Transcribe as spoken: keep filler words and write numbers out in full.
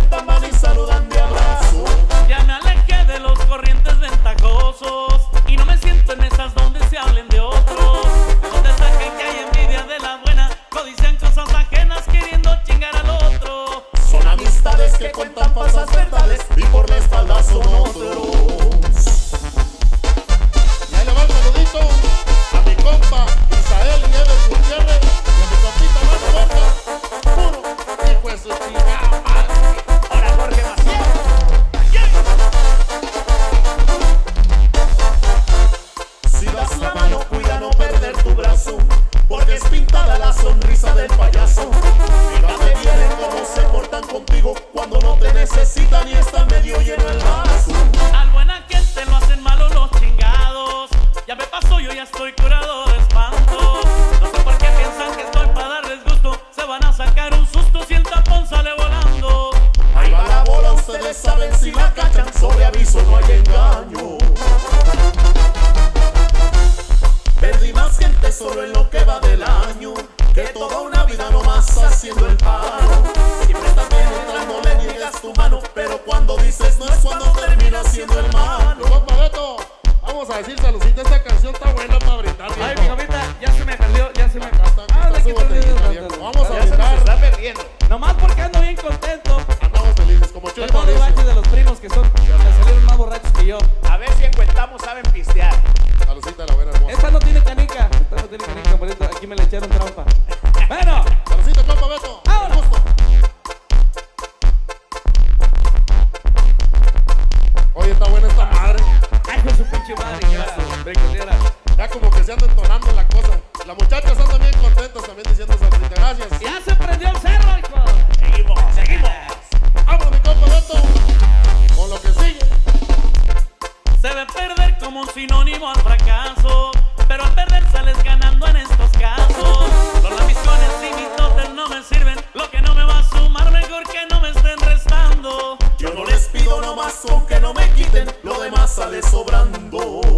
cuentan van y saludan de abrazo. Ya me alejé de los corrientes ventajosos y no me siento en esas donde se hablen de otros, donde saquen que hay envidia de la buena, codician cosas ajenas queriendo chingar al otro. Son amistades que cuentan falsas verdades y por la espalda son otros. Y ahí le va el saludito a mi compa Isael Nieves Gutiérrez y a mi compita Mano Borja. Puro hijo de su chingada madre. Ahora Jorge Maciel. Si das la mano, cuida no perder tu brazo, porque es pintada la sonrisa del payaso. Fíjate bien en cómo se portan contigo cuando no te necesitan y está medio lleno el vaso. Al buena gente lo hacen malo los chingados. Ya me pasó, yo ya estoy curado de espanto. No sé por qué piensan que estoy para darles gusto. Se van a sacar un susto si el tapón sale volando. Ahí va la bola, ustedes saben si la cachan, sobre aviso no hay engaño. Perdí más gente solo en lo que va del año que toda una vida nomás haciendo el paro. Siempre estás penetrando, le niegas tu mano, pero cuando dices no es cuando terminas siendo el malo. Compa Beto, vamos a decir saludcita, esta canción está buena para brindar. Ay, viejo. mi jovita, ya se me perdió, ya se me... Acá está, aquí Ah, está le su quito el botellita, dedo, viejo. doctor. Vamos a Ya se me brindar. está perdiendo. Nomás porque ando bien contento. Andamos felices como Con Chuy todos los Mauricio. baches de los primos que son, que salieron más borrachos que yo. A ver si en Cuentamos saben pistear. Saludcita la buena hermosa. Esta no tiene canica, esta no tiene canica, por eso aquí me le echaron trampa. Bueno, Saludcita, compa Beto. Ahora. Con gusto. Oye, está buena esta madre. ay, con su pinche madre, que era, hombre, que era. Ya como que se anda entonando la cosa. Las muchachas andan bien contentas también diciendo saludcita. Gracias. Ya se prendió el cerro, hijo. Seguimos, seguimos. Vámonos, mi compa Beto. Con lo que sigue. Se ve perder como un sinónimo al fracaso, pero al perder sales ganando en estos casos. Los ambiciones y mitotes no me sirven, lo que no me va a sumar mejor que no me estén restando. Yo no les pido nomás con que no me quiten, lo demás sale sobrando.